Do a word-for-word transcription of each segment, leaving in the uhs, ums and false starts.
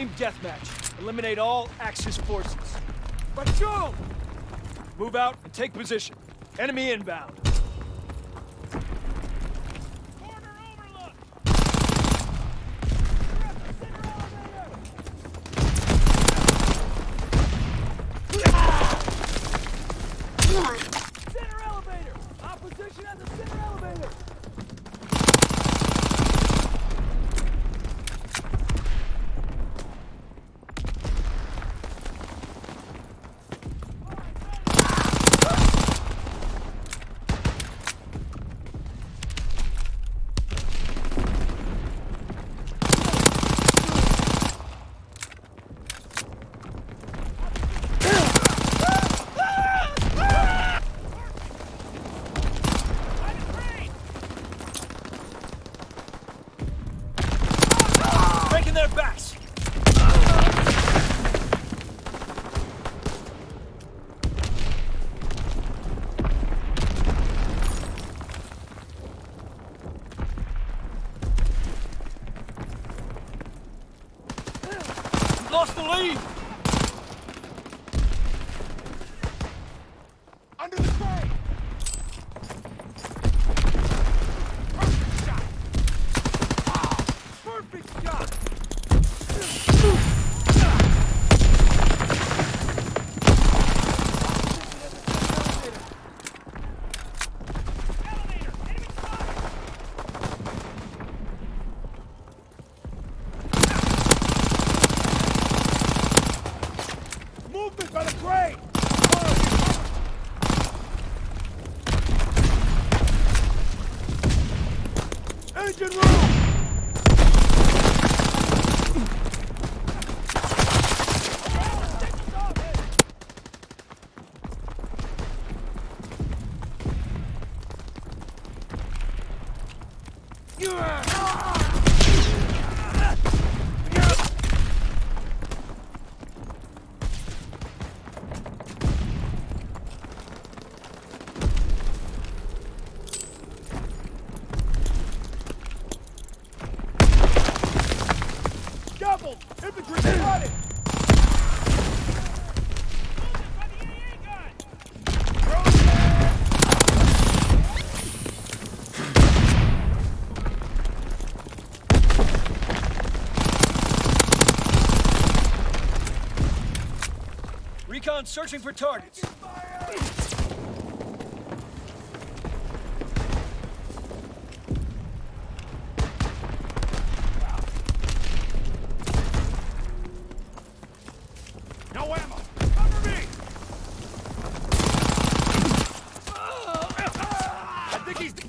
Team deathmatch. Eliminate all Axis forces. Let's go! Move out and take position. Enemy inbound. Corner overlook! You're at the center elevator! Center elevator! Opposition at the center elevator! Their backs. Lost the lead. Under the crane. Perfect shot. Oh, perfect shot. Movement by the crane! Engine room! Double! Infantry spotted! Recon searching for targets. No ammo! Cover me! I think he's...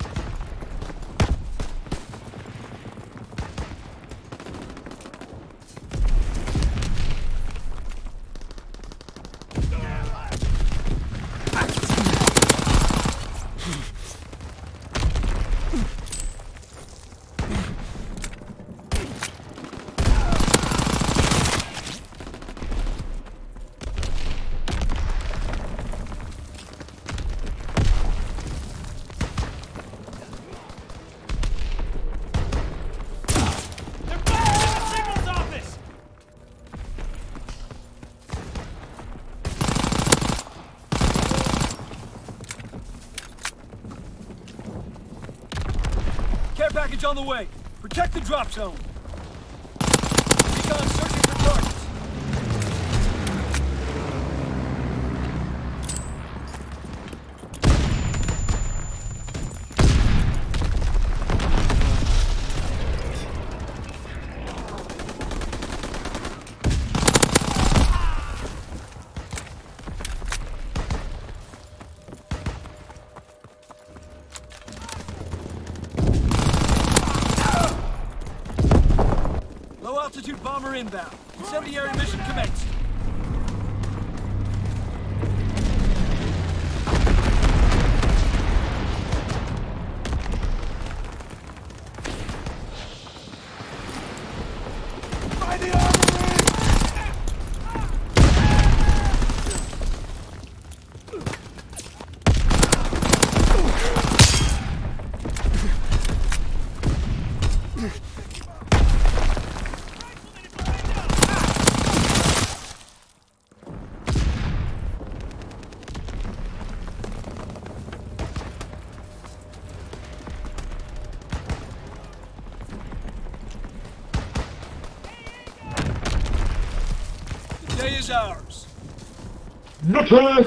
Care package on the way. Protect the drop zone. Recon searching for targets. Low-altitude bomber inbound. Incendiary mission commenced. Find the armory! is ours. Nutter!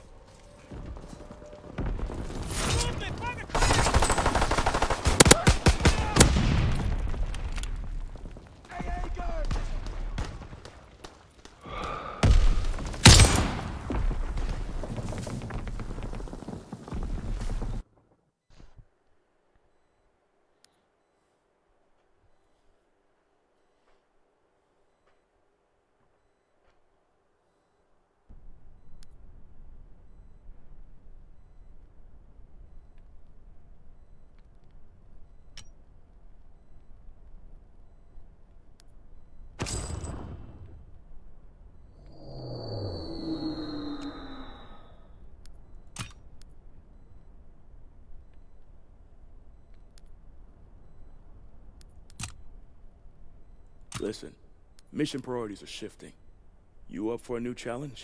Listen, mission priorities are shifting. You up for a new challenge?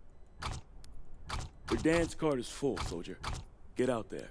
Verdansk card is full, soldier. Get out there.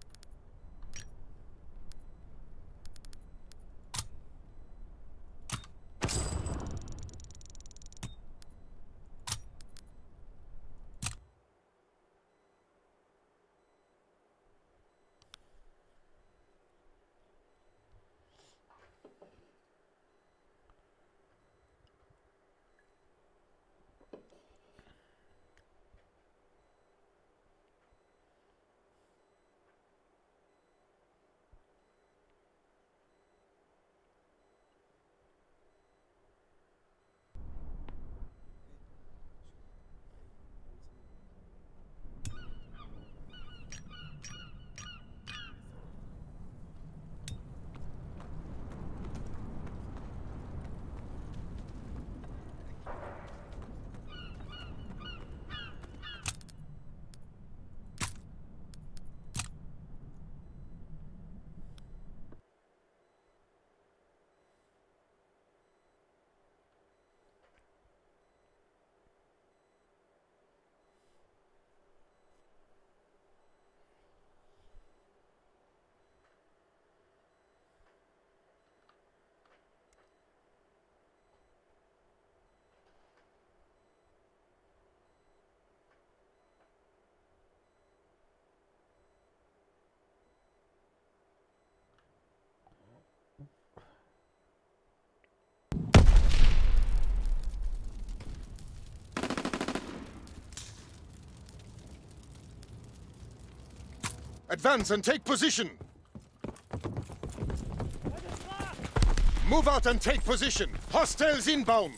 Advance and take position! Move out and take position! Hostiles inbound!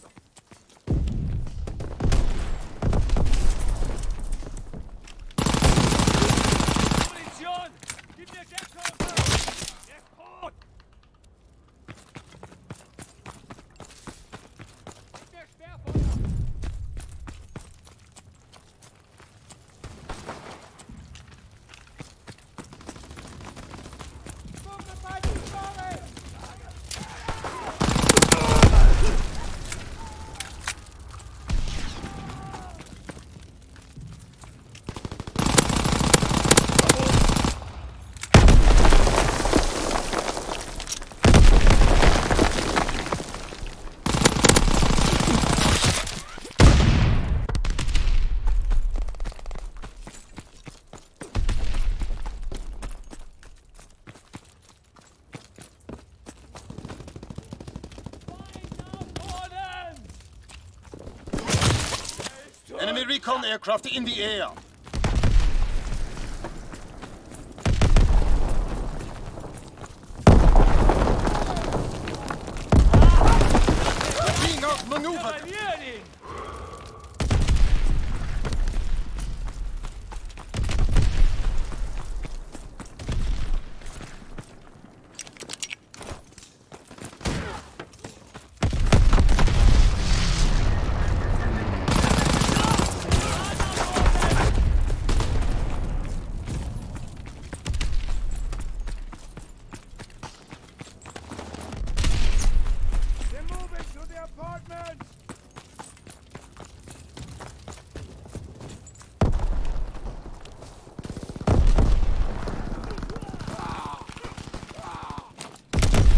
Enemy recon aircraft in the air. We're being outmaneuvered.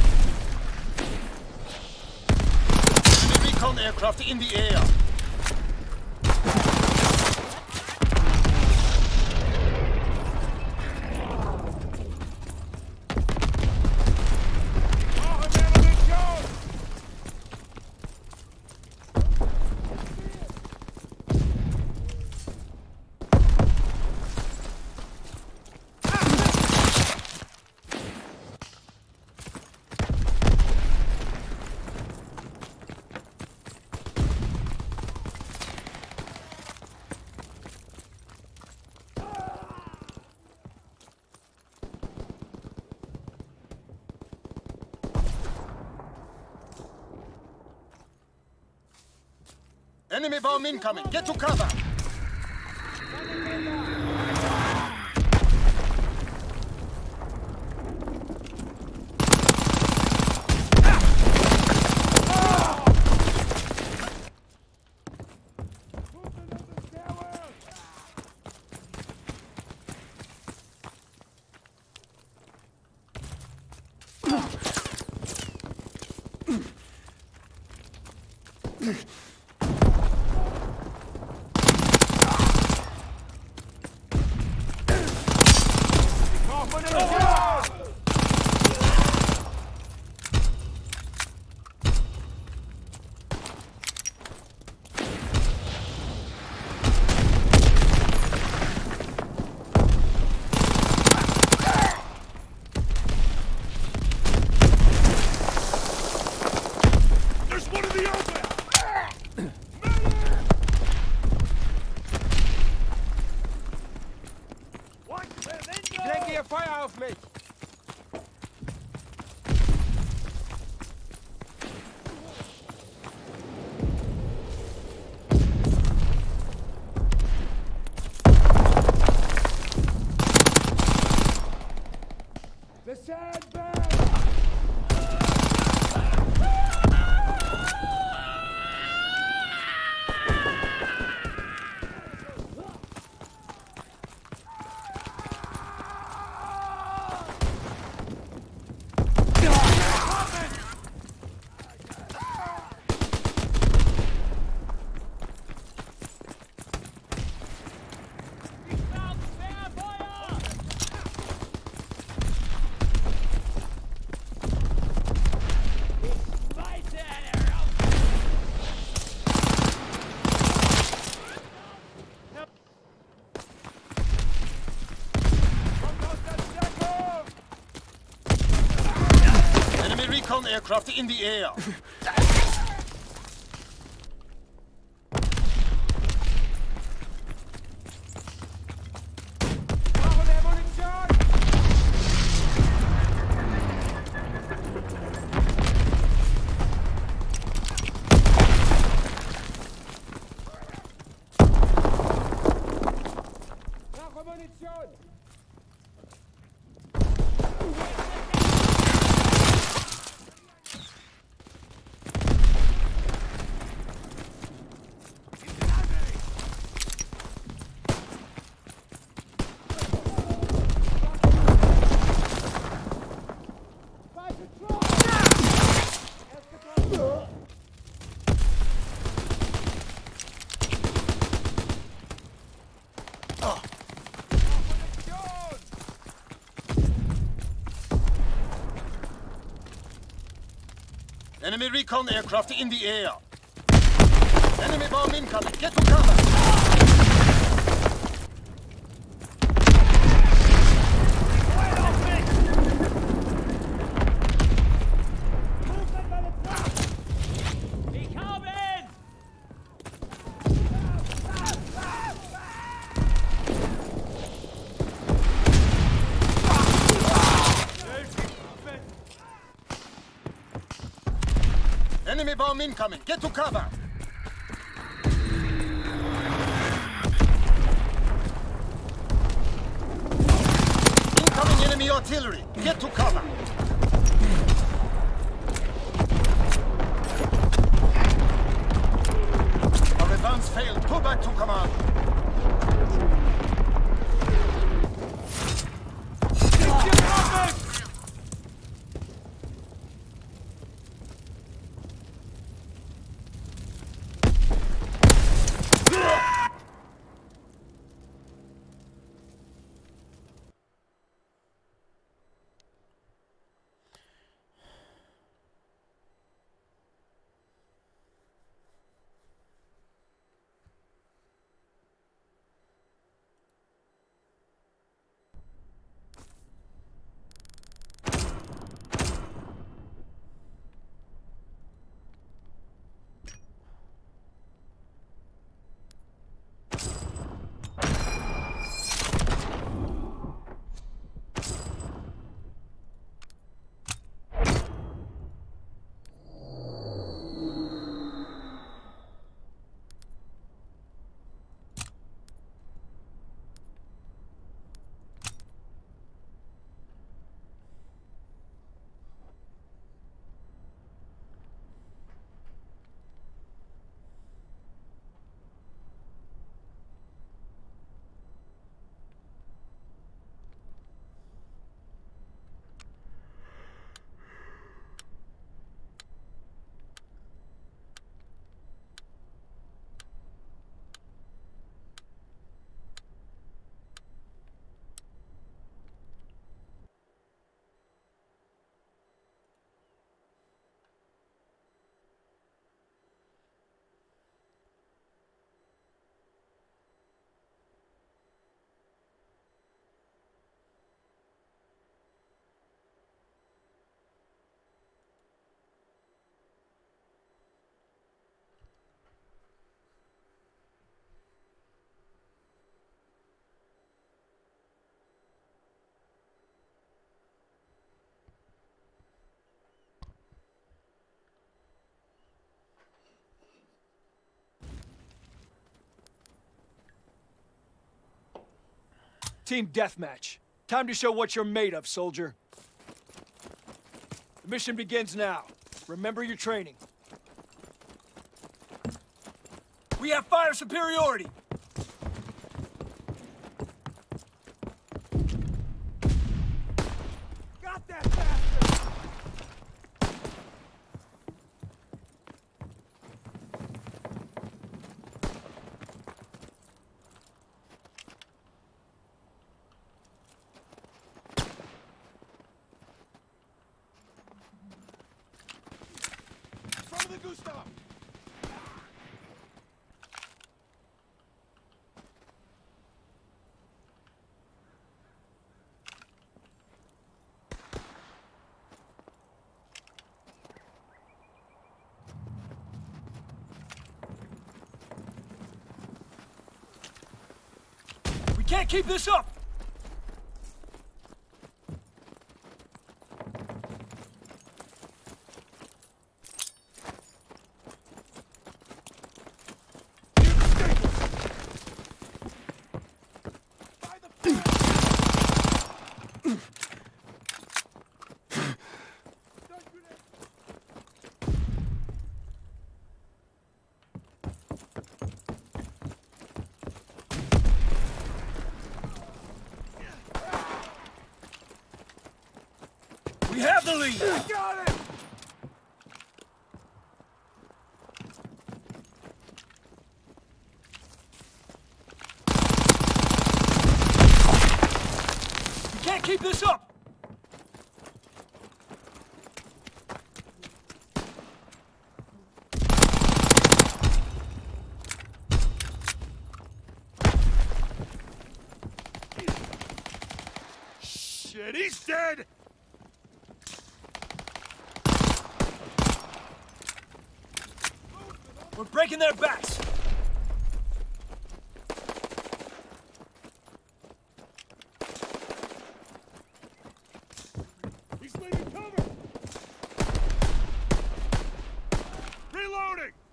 Aircraft in the air. Enemy bomb incoming. Get to cover. Feuer auf mich! The sandbag! Recon aircraft in the air. Enemy recon aircraft in the air. Enemy bomb incoming. Get to cover. Enemy bomb incoming. Get to cover. Incoming enemy artillery. Get to cover. Our advance failed. Pull back to command. Team deathmatch. Time to show what you're made of, soldier. The mission begins now. Remember your training. We have fire superiority! Got that bastard! From the Gustav! We can't keep this up! We have the lead! I got it! We can't keep this up! Shit, he's dead! We're breaking their backs! He's leaving cover! Reloading!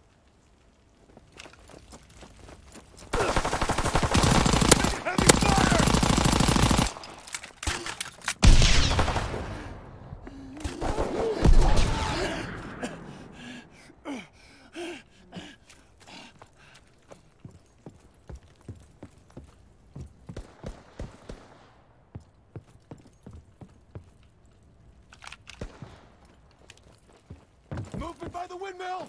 Heavy fire! Movement by the windmill!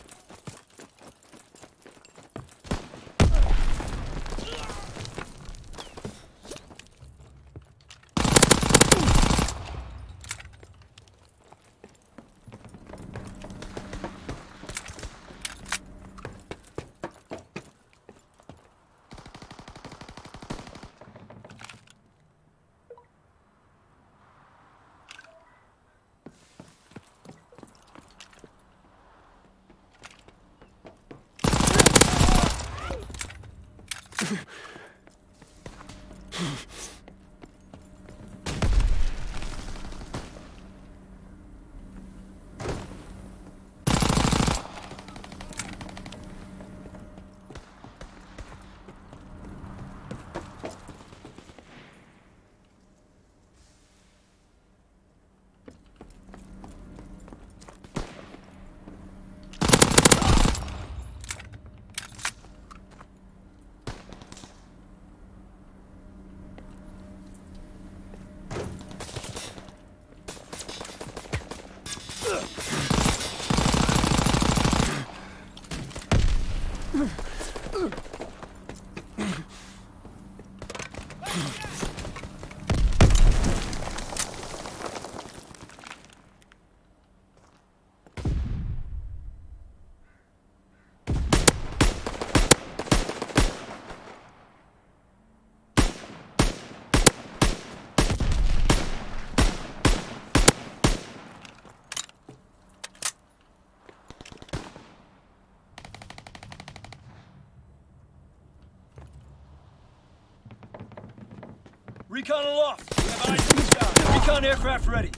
Recon aloft! We have eyes in the sky. Recon aircraft ready.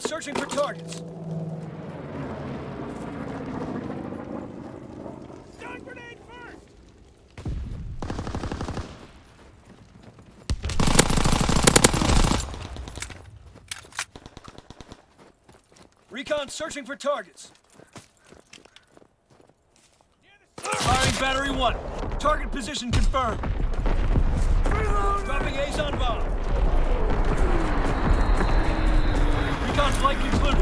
searching for targets. Stun grenade first! Recon searching for targets. Firing battery one. Target position confirmed. Dropping A's on bomb. Recon flight concluded.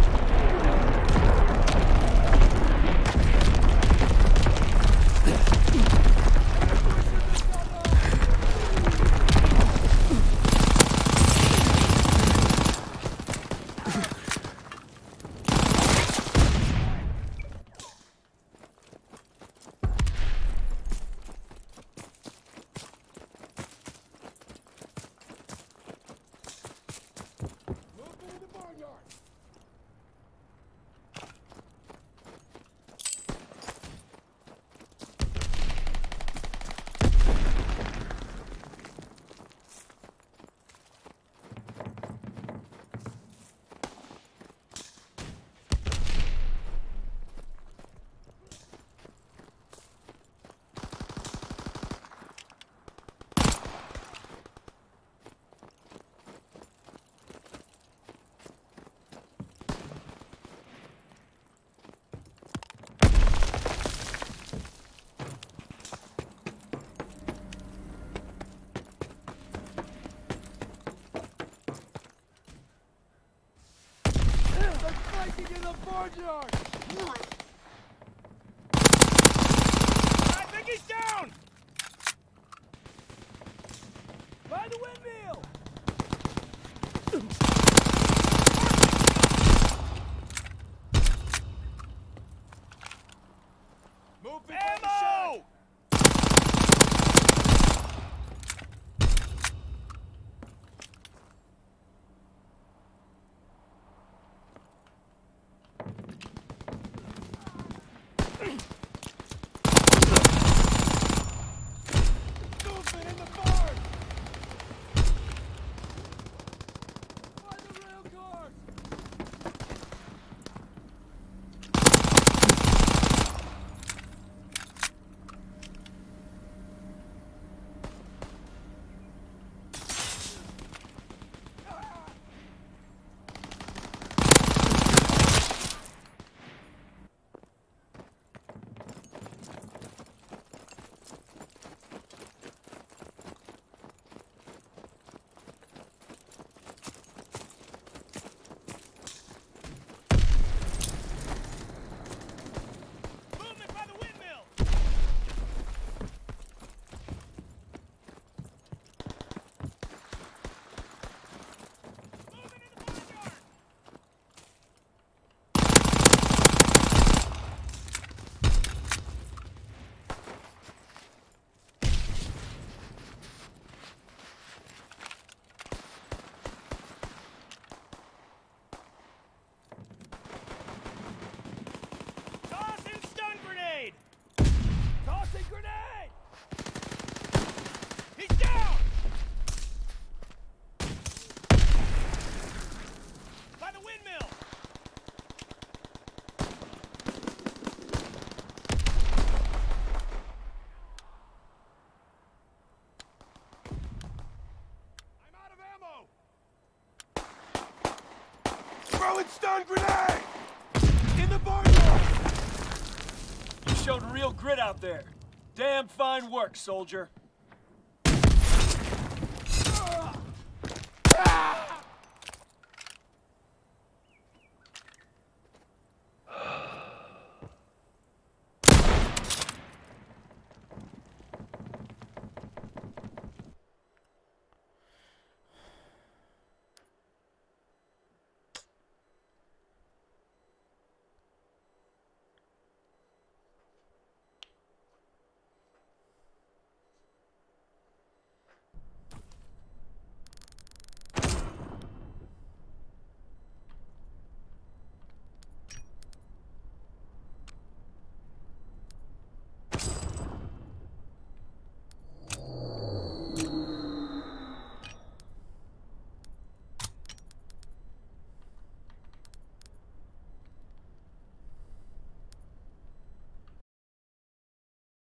In the barnyard! I think he's down! By the windmill! Move Ammo! Movement in the barn! By the rail cars! Movement by the windmill! Movement in the barnyard! Tossing stun grenade! Tossing grenade! He's down! By the windmill! I'm out of ammo! Throwing stun grenade! In the barnyard! You showed real grit out there. Damn fine work, soldier. Ah!